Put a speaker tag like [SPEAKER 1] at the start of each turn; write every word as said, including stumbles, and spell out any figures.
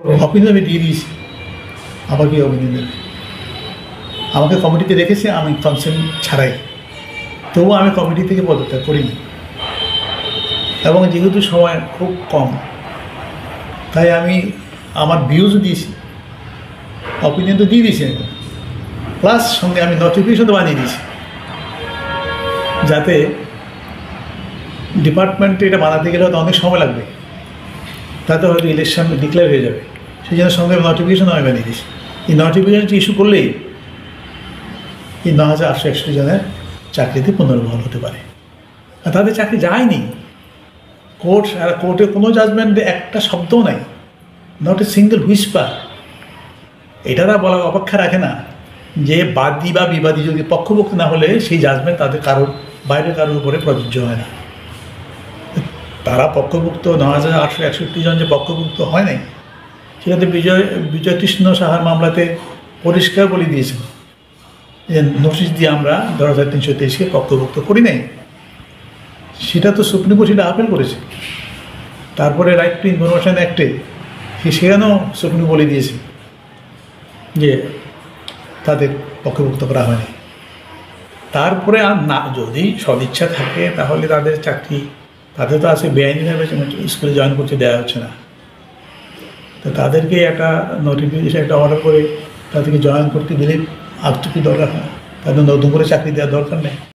[SPEAKER 1] Opinion আমি দিয়ে দিয়েছি, আবার কি অপিনিয়ন দেবে? আমাকে কমিটিতে রেখেছে আমি কনসেন্ট ছাড়াই, তবুও আমি কমিটি থেকে পদত্যাগ করিনি। এবং যেহেতু সময় খুব কম, তাই আমি আমার ভিউজও দিয়েছি, অপিনিয়ন তো দিয়ে দিয়েছি আমি, প্লাস সঙ্গে আমি নোটিফিকেশন তো বানিয়ে দিয়েছি, যাতে ডিপার্টমেন্টে এটা বানাতে গেলে হয়তো অনেক সময় লাগবে, তাতে হয়তো ইলেকশন ডিক্লেয়ার হয়ে যাবে, সেই জন্য সঙ্গে নোটিফিকেশন আমি বানিয়ে দিয়েছি। এই নোটিফিকেশনটি ইস্যু করলেই এই ন হাজার আটশো একষট্টি জনের চাকরিতে পুনর্বহাল হতে পারে। আর তাদের চাকরি যায়নি, কোর্ট আর কোর্টে কোনো জাজমেন্টে একটা শব্দও নাই, নট এ সিঙ্গেল হুইসপার। এটারা বলার অপেক্ষা রাখে না যে বাদী বা বিবাদী যদি পক্ষভুক্ত না হলে সেই জাজমেন্ট তাদের কারোর বাইরের কারোর উপরে প্রযোজ্য হয় না। তারা পক্ষভুক্ত ন হাজার আটশো একষট্টি জন যে পক্ষভুক্ত হয় নাই, সেটাতে বিজয় বিজয় কৃষ্ণ সাহার মামলাতে পরিষ্কার বলে দিয়েছেন যে নোটিশ দিয়ে আমরা দশ হাজার তিনশো তেইশকে পক্ষভুক্ত করি নাই। সেটা তো সুপ্রিম কোর্ট সেটা আপিল করেছে। তারপরে রাইট টু ইনফরমেশন অ্যাক্টে সেখানেও সুপ্রিম বলে দিয়েছে যে তাদের পক্ষভুক্ত করা হয়নি। তারপরে আর না, যদি সদিচ্ছা থাকে তাহলে তাদের চাকরি, তাদের তো আছে বেআইনিভাবে স্কুলে জয়েন করতে দেওয়া হচ্ছে না, তো তাদেরকে একটা নোটিফিকেশন একটা অর্ডার করে তাদেরকে জয়েন করতে দিলে আর তো কি দরকার হয়, তাদের নতুন করে চাকরি দেওয়ার দরকার নেই।